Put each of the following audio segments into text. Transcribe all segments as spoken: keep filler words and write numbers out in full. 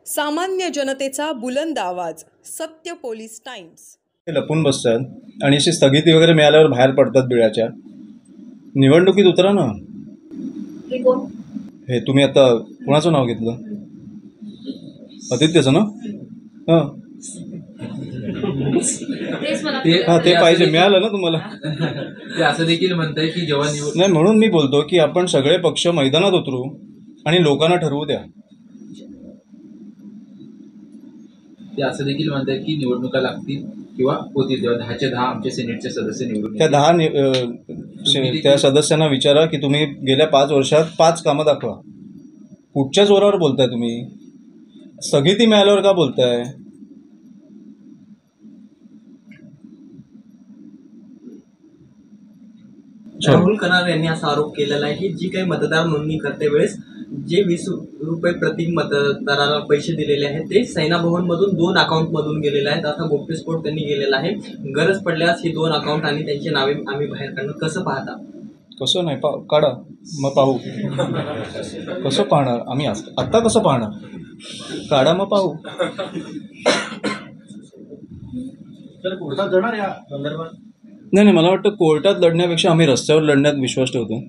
सामान्य जनतेचा बुलंद आवाज. सत्य पोलीस टाइम्स. लपून बसतात आणि अशी स्थगिती वगैरे मिळाल्यावर बाहेर पडतात बिळाच्या. निवडणुकीत उतरा ना. हे कोण? हे तुम्ही आता कोणाचं नाव घेतलं? आदित्यचं ना? हां हां ते पाहिजे, मिळालं ना तुम्हाला. ते असं देखील म्हणताय की जेव्हा निवड नाही, म्हणून मी बोलतो की आपण सगळे पक्ष मैदानात उतरू आणि लोकांना ठरवू द्या. ते असं देखील म्हणतात की निवडणुका लागतील किंवा होतील तेव्हा दहाचे दहा आमचे सिनेटचे सदस्य निवडून त्या दहा नि- अं, शे- त्या सदस्यांना विचारा की तुम्ही गेल्या पाच वर्षात पाच कामं दाखवा. कुठच्या जोरावर बोलताय तुम्ही? स्थगिती मिळाल्यावर का बोलताय? राहुल कराड यांनी असा आरोप केलेला आहे की जी काही मतदार नोंदणी करते वेळेस जे वीस रुपये प्रति मतदाराला पैसे दिलेले आहेत ते सैना भवन मधून दोन अकाउंट मधून गेलेले आहेत. असा गोप्यस्फोट त्यांनी केलेला आहे. गरज पडल्यास ही दोन अकाउंट आणि त्यांची नावे आम्ही बाहेर काढणं. कसं पाहता? कसं नाही पा काढा मग पाहू. कसं पाहणार आम्ही? आत्ता कसं पाहणार? काढा मग पाहू. नाही नाही मला वाटतं कोर्टात लढण्यापेक्षा आम्ही रस्त्यावर लढण्यात विश्वास ठेवतो.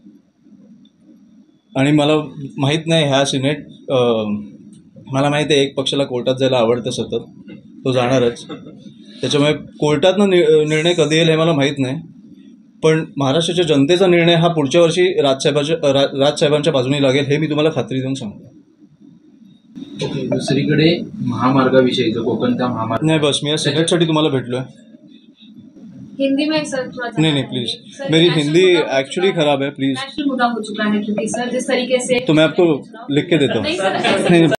आणि मला माहीत नाही ह्या सिनेट मला माहीत आहे एक पक्षाला कोर्टात जायला आवडतं सतत, तो जाणारच. त्याच्यामुळे कोर्टातनं नि निर्णय कधी येईल हे मला माहीत नाही. पण महाराष्ट्राच्या जनतेचा निर्णय हा पुढच्या वर्षी राजसाहेबांच्या रा राजसाहेबांच्या बाजूने लागेल हे मी तुम्हाला खात्री देऊन सांगतो. दुसरीकडे महामार्गाविषयीचं कोकणच्या महामार्ग नाही बस मी या सिनेटसाठी तुम्हाला भेटलोय. हिंदी में सर थोड़ा नहीं नहीं प्लीज, मेरी हिंदी एक्चुअली खराब है, प्लीज. नेशनल मुद्दा हो चुका है क्योंकि सर जिस तरीके से तो मैं आपको लिख के देता हूँ. नहीं सर, ऐसे- नहीं